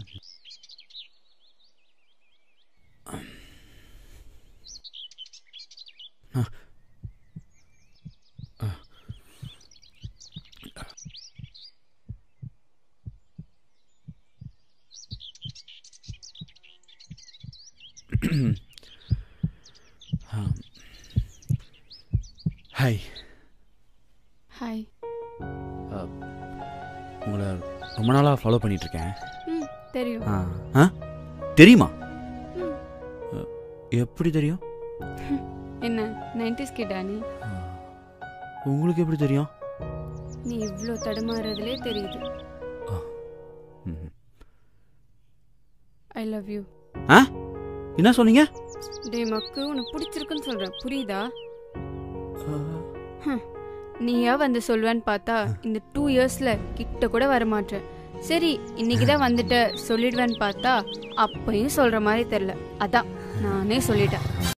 Hi. Hi. உங்களை ரொம்ப நாளாக ஃபாலோ பண்ணிகிட்ருக்கேன். தெரியும். தெரியுமா? எப்படி தெரியும்? என்ன 90s கிட்டா நீ? உங்களுக்கு எப்படி தெரியும்? நீ இவ்வளோ தடுமாறதுலே தெரியுது. I love you. என்ன சொன்னீங்க? டே மக்கு, உனக்கு பிடிச்சிருக்குன்னு சொல்கிறேன், புரியுதா? நீயா வந்து சொல்வேன்னு பார்த்தா இந்த 2 இயர்ஸ்ல கிட்ட கூட வரமாட்டேன். சரி, இன்னைக்கு தான் வந்துட்ட சொல்லிடுவேன்னு பார்த்தா அப்பயும் சொல்கிற மாதிரி தெரில. அதான் நானே சொல்லிட்டேன்.